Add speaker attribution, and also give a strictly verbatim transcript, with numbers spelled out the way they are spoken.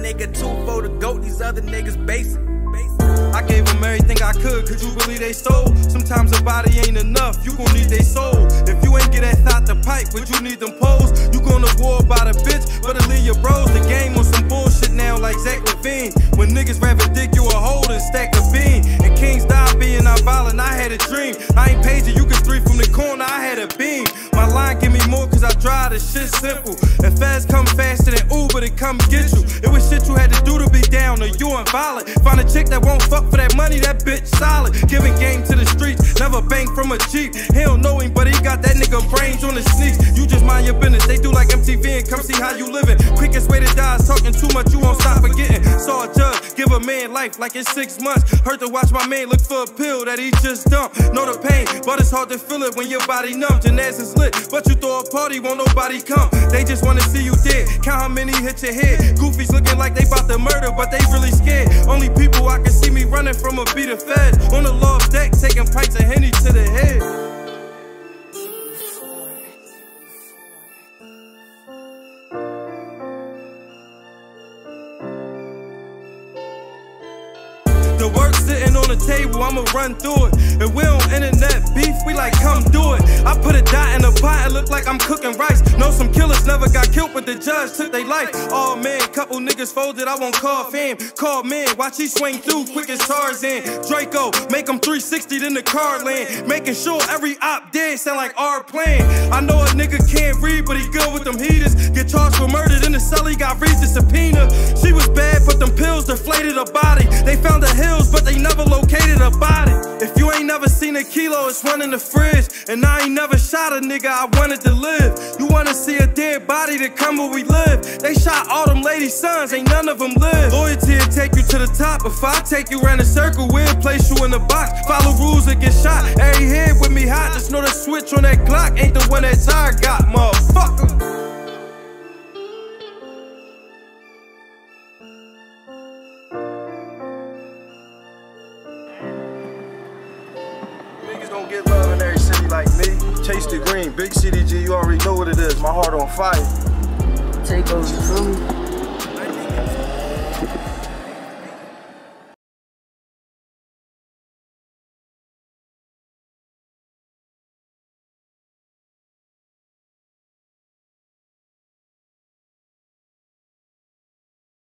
Speaker 1: nigga two for the goat, these other niggas basic.
Speaker 2: I gave them everything I could, could you believe they stole? Sometimes a body ain't enough, you gon' need they soul. If you ain't get that thought to pipe, but you need them poles, you going to war about a bitch, better leave your bros. The game on some bullshit now like Zach Levine, when niggas rather dig you a hole than stack a bean. And kings die being not violent, I had a dream. I ain't paid you, you can three from the corner, I had a beam. My line give me more cause I drive, this shit simple. And fast come faster than Uber to come get you. It was shit you had to do to be down or you ain't violent. Find a chick that won't fuck for that money, that bitch solid. Giving game to the streets, never bang from a Jeep. He don't know him, but he got that nigga brains on the sneaks. You just mind your business, they do like M T V and come see how you living. Quickest way to die is talking too much, you won't stop forgetting. Saw a judge give a man life like it's six months. Hurt to watch my man look for a pill that he just dumped. Know the pain, but it's hard to feel it when your body numb. Your ass is lit, but you throw a party, won't nobody come. They just wanna see you dead, count how many hit your head. Goofies looking like they bout to murder, but they really scared. Only people I can see me running from a beat of feds. On the loft deck, taking pints of Henny to the head. The work sitting on the table, I'ma run through it. If we on internet beef, we like come do it. I put a dot in a pot, it look like I'm cooking rice. Know some killers never got killed, but the judge took their life. Oh man, couple niggas folded, I won't call fam. Call man, watch he swing through quick as Tarzan. Draco, make him three sixty in the car land. Making sure every op dead sound like our plan. I know a nigga can't read, but he good with them heaters. Get charged for murder, in the cell he got read the subpoena. She was bad, but them pills deflated her body. They found her hills, but they never located her body. If you ain't never seen a kilo, it's one in the fridge. And I ain't never shot a nigga, I wanted to live. You wanna see a dead body to come where we live. They shot all them lady sons, ain't none of them live. Loyalty will take you to the top. If I take you around a circle, we'll place you in the box. Follow rules and get shot. Every head with me hot, just know the switch on that Glock ain't the one that Ty got, motherfucker.
Speaker 3: Niggas don't get love in every city like me. Chase the green, big C D G, you already know what it is. My heart on fire.
Speaker 4: Take over, you feel me?